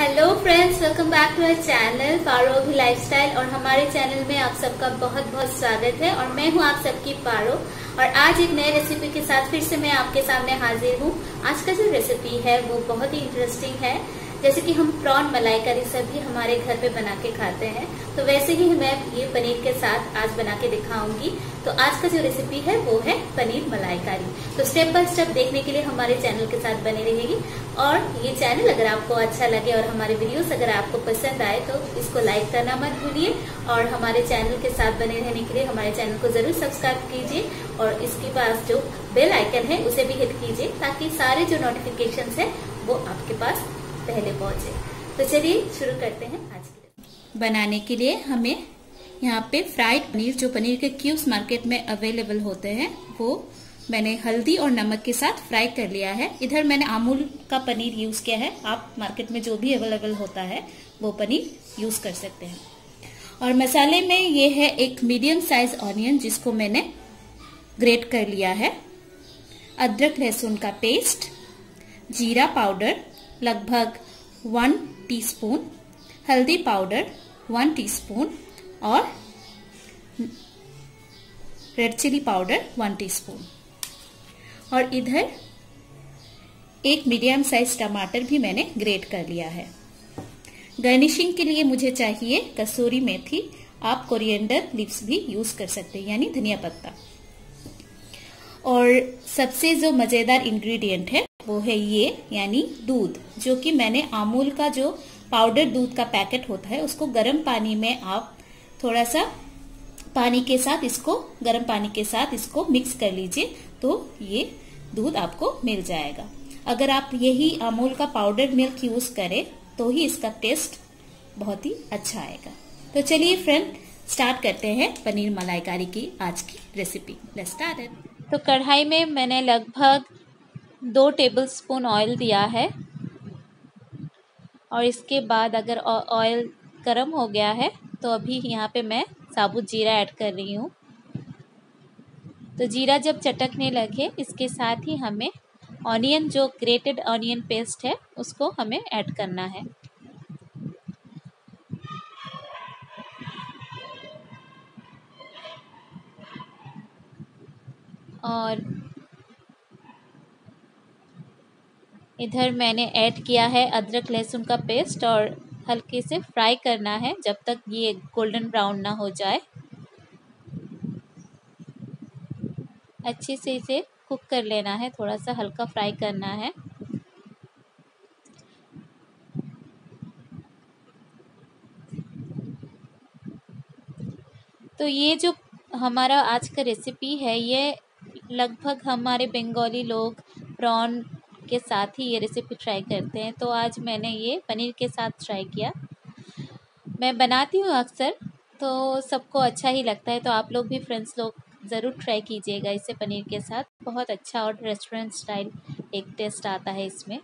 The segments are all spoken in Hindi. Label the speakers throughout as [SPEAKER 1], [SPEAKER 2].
[SPEAKER 1] Hello friends, welcome back to our channel Paro भी लाइफस्टाइल। और हमारे चैनल में आप सबका बहुत बहुत स्वागत है। और मैं हूं आप सबकी पारो, और आज एक नए रेसिपी के साथ फिर से मैं आपके सामने हाजिर हूं। आज का जो रेसिपी है वो बहुत ही इंटरेस्टिंग है। जैसे कि हम प्रॉन मलाईकारी सभी हमारे घर पे बना के खाते हैं, तो वैसे ही मैं ये पनीर के साथ आज बना के दिखाऊंगी। तो आज का जो रेसिपी है वो है पनीर मलाईकारी। तो स्टेप बाय स्टेप देखने के लिए हमारे चैनल के साथ बने रहेगी। और ये चैनल अगर आपको अच्छा लगे और हमारे वीडियोस अगर आपको पसंद आए तो इसको लाइक करना मत भूलिए। और हमारे चैनल के साथ बने रहने के लिए हमारे चैनल को जरूर सब्सक्राइब कीजिए, और इसके पास जो बेल आइकन है उसे भी हिट कीजिए, ताकि सारे जो नोटिफिकेशन है वो आपके पास पहले पहुंचे। तो चलिए शुरू करते हैं आज की। बनाने के लिए हमें यहाँ पे फ्राइड पनीर, जो पनीर के क्यूब्स मार्केट में अवेलेबल होते हैं, वो मैंने हल्दी और नमक के साथ फ्राई कर लिया है। इधर मैंने अमूल का पनीर यूज किया है। आप मार्केट में जो भी अवेलेबल होता है वो पनीर यूज कर सकते हैं। और मसाले में ये है एक मीडियम साइज ऑनियन, जिसको मैंने ग्रेट कर लिया है, अदरक लहसुन का पेस्ट, जीरा पाउडर लगभग 1 टीस्पून, हल्दी पाउडर 1 टीस्पून और रेड चिली पाउडर 1 टीस्पून। और इधर एक मीडियम साइज टमाटर भी मैंने ग्रेट कर लिया है। गार्निशिंग के लिए मुझे चाहिए कसूरी मेथी, आप कोरिएंडर लीव्स भी यूज कर सकते हैं, यानी धनिया पत्ता। और सबसे जो मजेदार इंग्रेडिएंट है वो है ये, यानी दूध, जो कि मैंने अमूल का जो पाउडर दूध का पैकेट होता है उसको गर्म पानी में आप थोड़ा सा पानी के साथ गर्म पानी के साथ इसको मिक्स कर लीजिए, तो ये दूध आपको मिल जाएगा। अगर आप यही अमूल का पाउडर मिल्क यूज करें तो ही इसका टेस्ट बहुत ही अच्छा आएगा। तो चलिए फ्रेंड, स्टार्ट करते हैं पनीर मलाईकारी की आज की रेसिपी। Let's start it. तो कढ़ाई में मैंने लगभग 2 टेबलस्पून ऑयल दिया है, और इसके बाद अगर ऑयल गर्म हो गया है तो अभी यहाँ पे मैं साबुत जीरा ऐड कर रही हूँ। तो जीरा जब चटकने लगे, इसके साथ ही हमें ऑनियन, जो ग्रेटेड ऑनियन पेस्ट है, उसको हमें ऐड करना है। और इधर मैंने ऐड किया है अदरक लहसुन का पेस्ट, और हल्के से फ्राई करना है जब तक ये गोल्डन ब्राउन ना हो जाए। अच्छे से इसे कुक कर लेना है, थोड़ा सा हल्का फ्राई करना है। तो ये जो हमारा आज का रेसिपी है, ये लगभग हमारे बंगाली लोग प्रॉन के साथ ही ये रेसिपी ट्राई करते हैं। तो आज मैंने ये पनीर के साथ ट्राई किया। मैं बनाती हूँ अक्सर, तो सबको अच्छा ही लगता है। तो आप लोग भी, फ्रेंड्स लोग, ज़रूर ट्राई कीजिएगा इसे पनीर के साथ। बहुत अच्छा और रेस्टोरेंट स्टाइल एक टेस्ट आता है इसमें।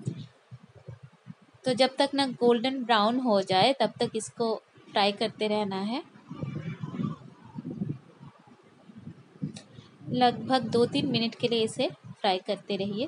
[SPEAKER 1] तो जब तक ना गोल्डन ब्राउन हो जाए तब तक इसको फ्राई करते रहना है। लगभग 2-3 मिनट के लिए इसे फ्राई करते रहिए।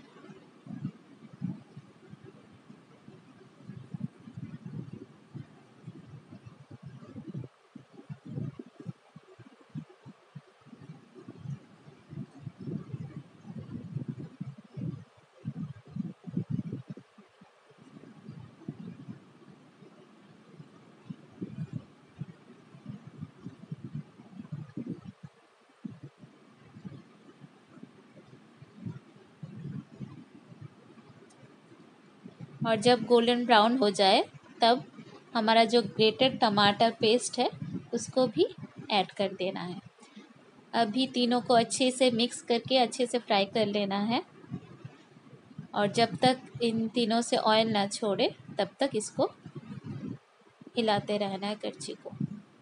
[SPEAKER 1] और जब गोल्डन ब्राउन हो जाए तब हमारा जो ग्रेटेड टमाटर पेस्ट है उसको भी ऐड कर देना है। अभी तीनों को अच्छे से मिक्स करके अच्छे से फ्राई कर लेना है, और जब तक इन तीनों से ऑयल ना छोड़े तब तक इसको हिलाते रहना है करछी को।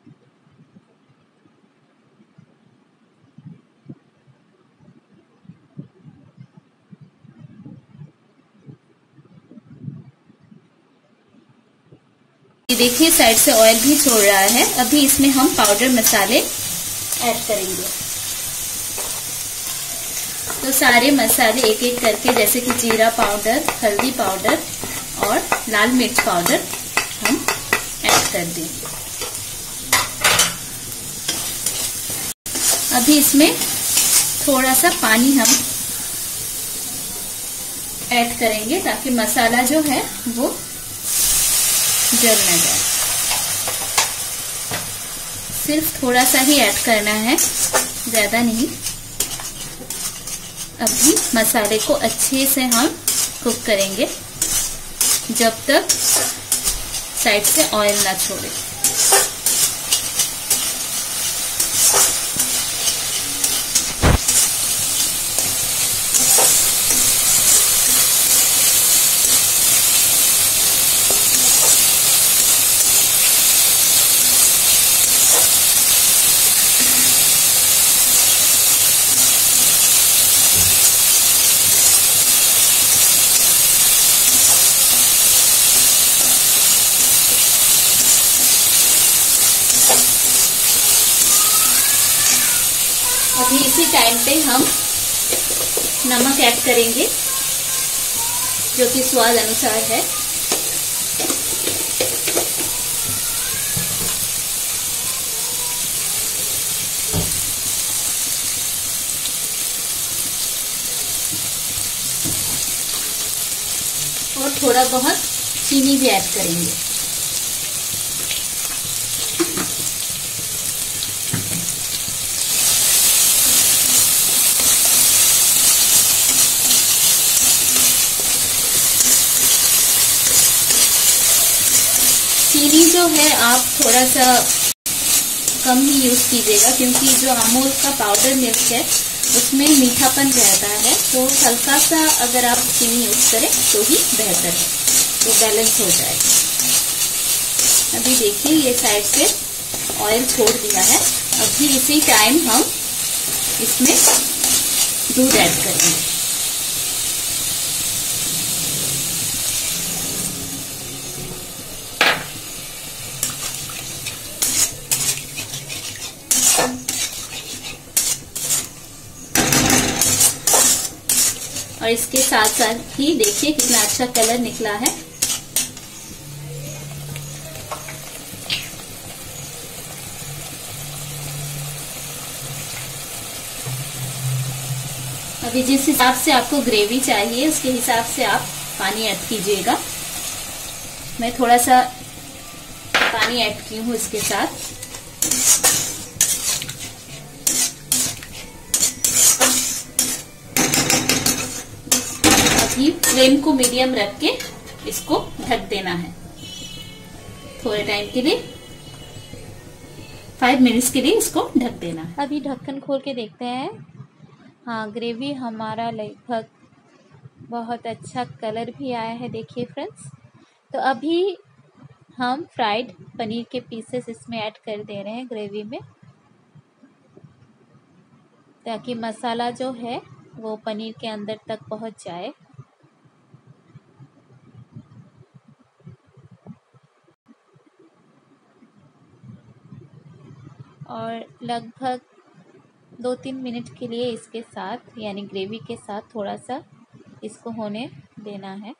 [SPEAKER 1] देखिए साइड से ऑयल भी छोड़ रहा है। अभी इसमें हम पाउडर मसाले ऐड करेंगे। तो सारे मसाले एक एक करके, जैसे कि जीरा पाउडर, हल्दी पाउडर और लाल मिर्च पाउडर हम ऐड कर देंगे। अभी इसमें थोड़ा सा पानी हम ऐड करेंगे ताकि मसाला जो है वो जल न जाए। सिर्फ थोड़ा सा ही ऐड करना है, ज्यादा नहीं। अभी मसाले को अच्छे से हम कुक करेंगे जब तक साइड से ऑयल ना छोड़े। अभी इसी टाइम पे हम नमक ऐड करेंगे जो कि स्वाद अनुसार है। और थोड़ा बहुत चीनी भी ऐड करेंगे। चीनी जो है आप थोड़ा सा कम ही यूज कीजिएगा, क्योंकि जो अमूल का पाउडर मिल्क है उसमें मीठापन रहता है, तो हल्का सा अगर आप चीनी यूज करें तो ही बेहतर है, तो बैलेंस हो जाएगा। अभी देखिए ये साइड से ऑयल छोड़ दिया है। अभी इसी टाइम हम इसमें दूध ऐड करेंगे। और इसके साथ साथ ही देखिए कितना अच्छा कलर निकला है। अभी जिस हिसाब से आपको ग्रेवी चाहिए उसके हिसाब से आप पानी ऐड कीजिएगा। मैं थोड़ा सा पानी ऐड की हूँ इसके साथ। अभी फ्लेम को मीडियम रख के इसको ढक देना है थोड़े टाइम के लिए, 5 मिनट्स के लिए इसको ढक देना है। अभी ढक्कन खोल के देखते हैं। हाँ, ग्रेवी हमारा लगभग बहुत अच्छा कलर भी आया है, देखिए फ्रेंड्स। तो अभी हम फ्राइड पनीर के पीसेस इसमें ऐड कर दे रहे हैं ग्रेवी में, ताकि मसाला जो है वो पनीर के अंदर तक पहुंच जाए। और लगभग 2-3 मिनट के लिए इसके साथ यानी ग्रेवी के साथ थोड़ा सा इसको होने देना है।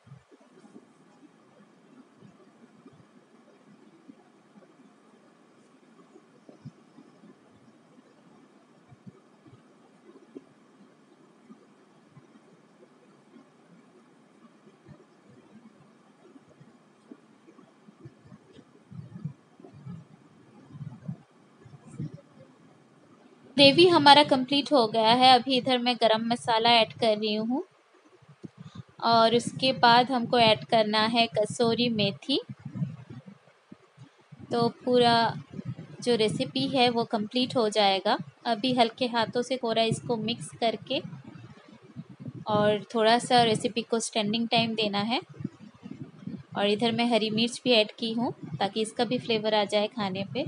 [SPEAKER 1] ग्रेवी हमारा कंप्लीट हो गया है। अभी इधर मैं गरम मसाला ऐड कर रही हूँ और उसके बाद हमको ऐड करना है कसूरी मेथी। तो पूरा जो रेसिपी है वो कंप्लीट हो जाएगा। अभी हल्के हाथों से थोड़ा इसको मिक्स करके और थोड़ा सा रेसिपी को स्टैंडिंग टाइम देना है। और इधर मैं हरी मिर्च भी ऐड की हूँ ताकि इसका भी फ्लेवर आ जाए खाने पे।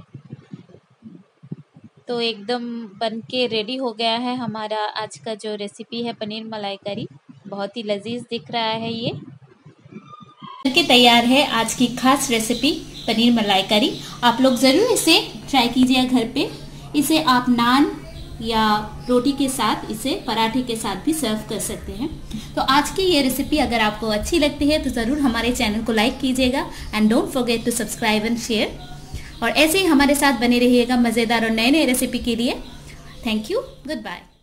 [SPEAKER 1] तो एकदम बन के रेडी हो गया है हमारा आज का जो रेसिपी है पनीर मलाई करी। बहुत ही लजीज दिख रहा है ये। बनके तैयार है आज की खास रेसिपी पनीर मलाई करी। आप लोग ज़रूर इसे ट्राई कीजिए घर पे। इसे आप नान या रोटी के साथ, इसे पराठे के साथ भी सर्व कर सकते हैं। तो आज की ये रेसिपी अगर आपको अच्छी लगती है तो ज़रूर हमारे चैनल को लाइक कीजिएगा and don't forget to subscribe and share. और ऐसे ही हमारे साथ बने रहिएगा मज़ेदार और नए नए रेसिपी के लिए। Thank you, good bye.